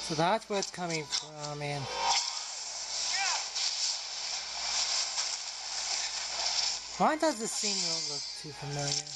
So that's where it's coming from, man. Why does this scene don't look too familiar?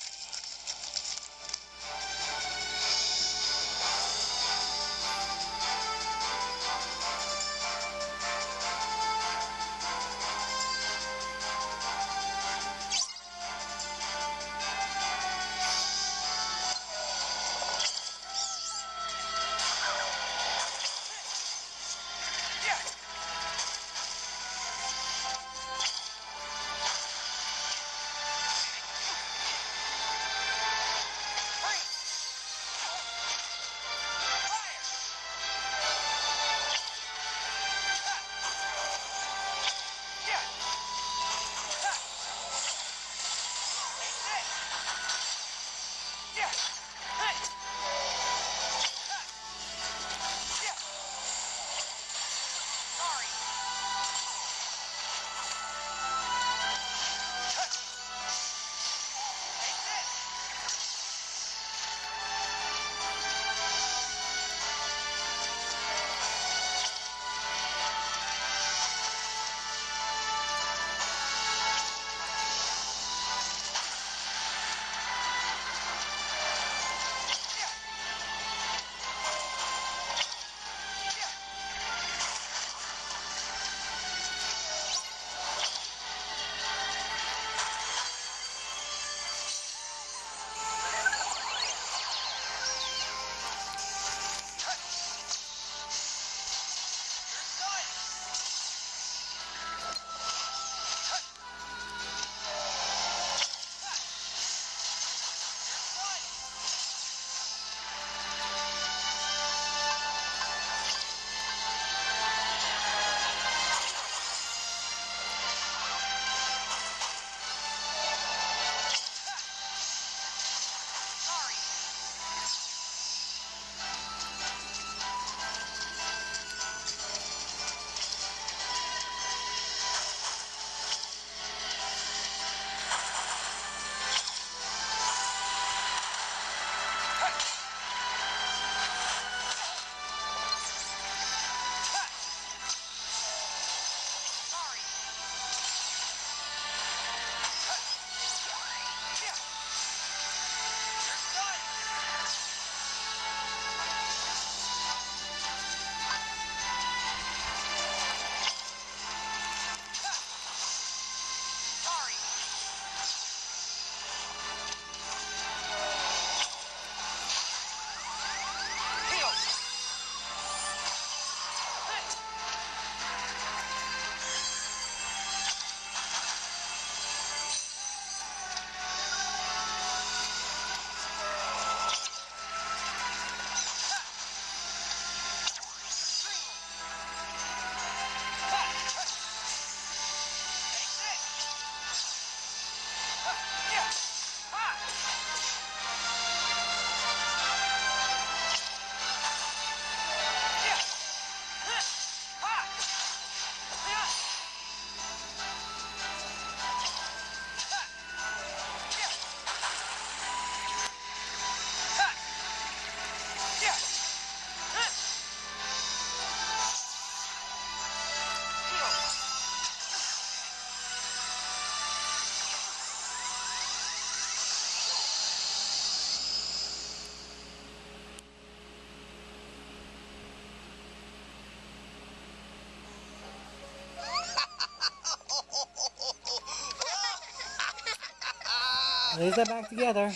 At least they're back together.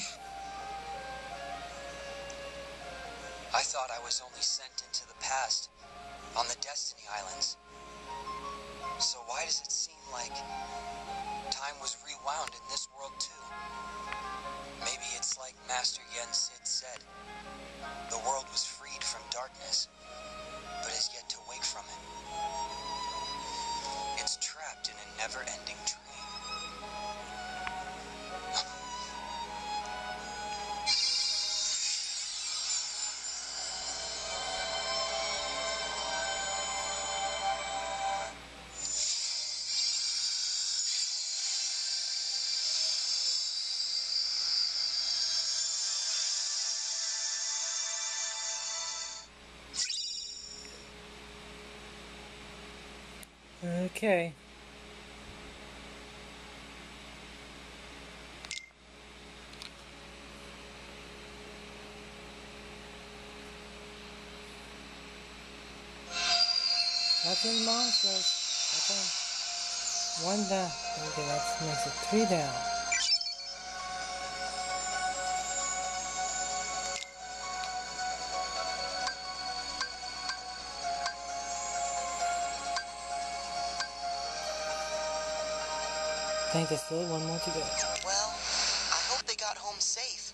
I thought I was only sent into the past, on the Destiny Islands. So why does it seem like time was rewound in this world too? Maybe it's like Master Yen Sid said. The world was freed from darkness, but is yet to wake from it. It's trapped in a never-ending dream. Okay. That's what Mom says. That's one down. Okay, that makes it 3 down. I think there's still one more to go. Well, I hope they got home safe.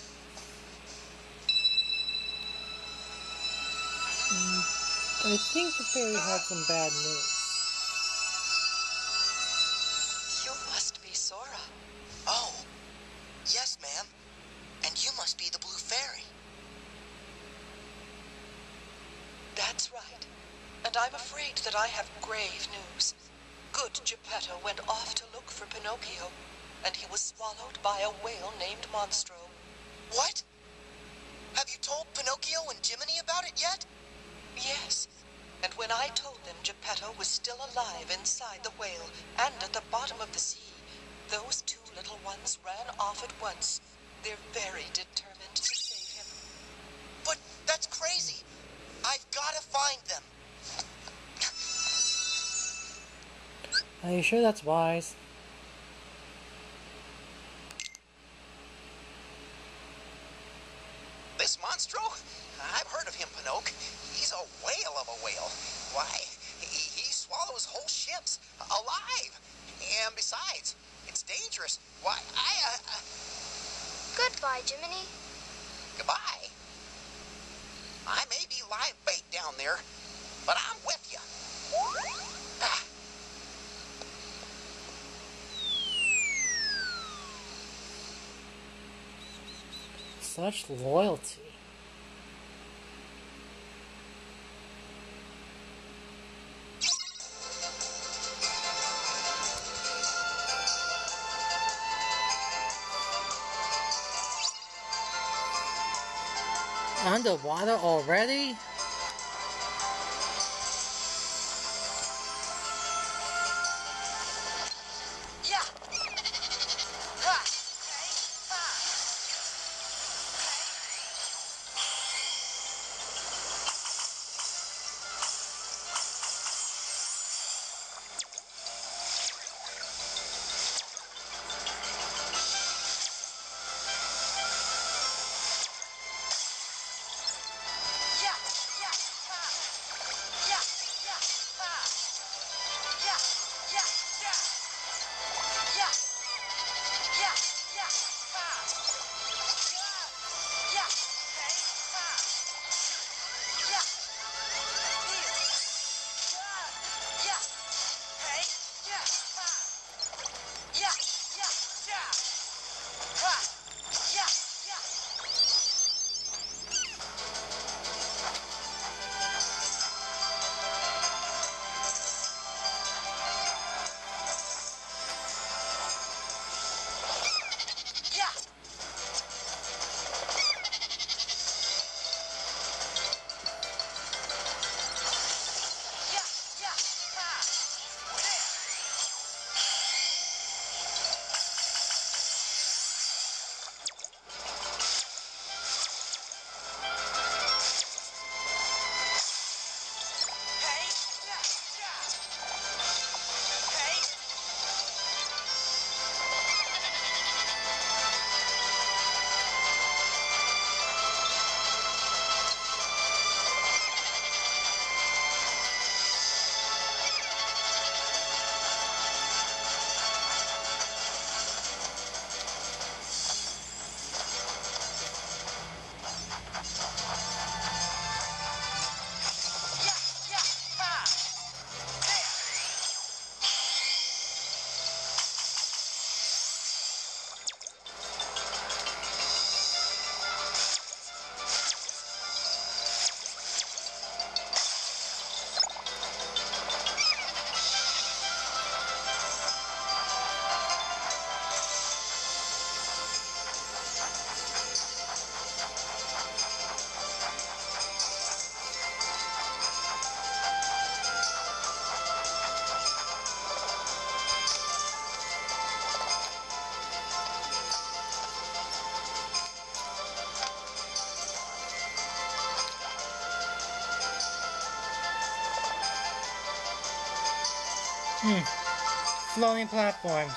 I think the fairy had some bad news. You must be Sora. Oh, yes, ma'am. And you must be the Blue Fairy. That's right. And I'm afraid that I have grave news. Good Geppetto went off to look for Pinocchio, and he was swallowed by a whale named Monstro. What? Have you told Pinocchio and Jiminy about it yet? Yes. And when I told them Geppetto was still alive inside the whale and at the bottom of the sea, those two little ones ran off at once. They're very determined to save him. But that's crazy. I've got to find them. Are you sure that's wise? This Monstro? I've heard of him, Pinocchio. He's a whale of a whale. Why, he swallows whole ships alive. And besides, it's dangerous. Why, Goodbye, Jiminy. Goodbye. I may be live bait down there, but I'm with you. Ah. Such loyalty. Underwater already? Yeah. Ha. Ha. Yeah. Floating platforms.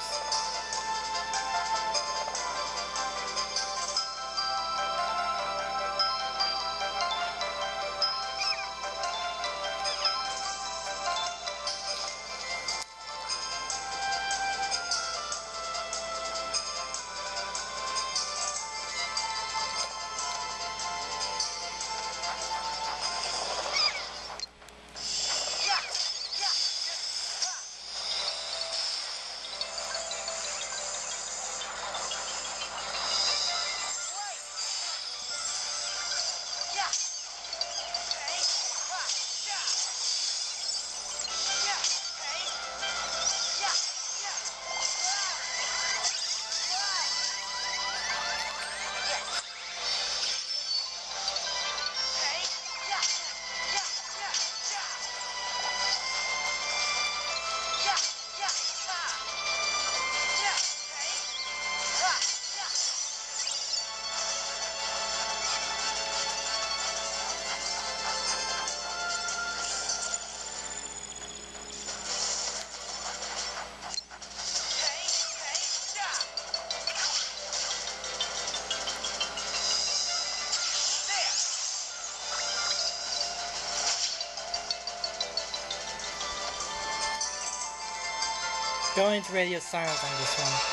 Going into radio silence on this one.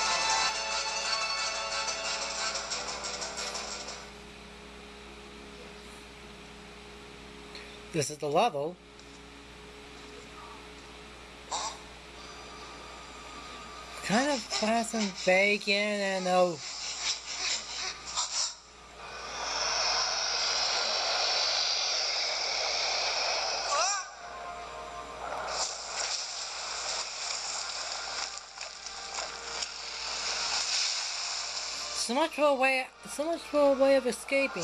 This is the level. Kind of pleasant bacon and oh. So much for a way of escaping.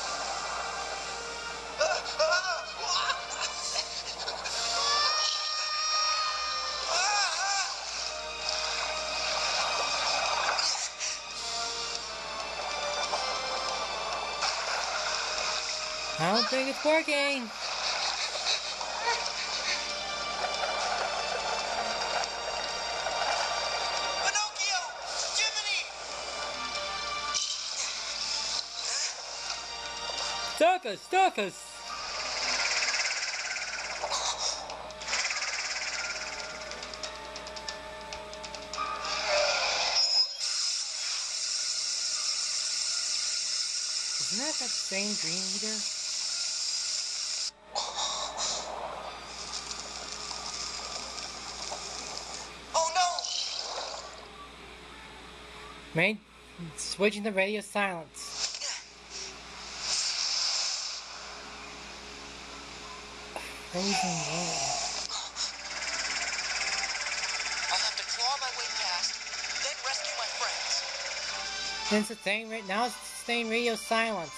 I don't think it's working. Surface! Isn't that same dream leader? Oh no! Switching the radio silence. I'll have to claw my way past, then rescue my friends. Now it's the same radio silence.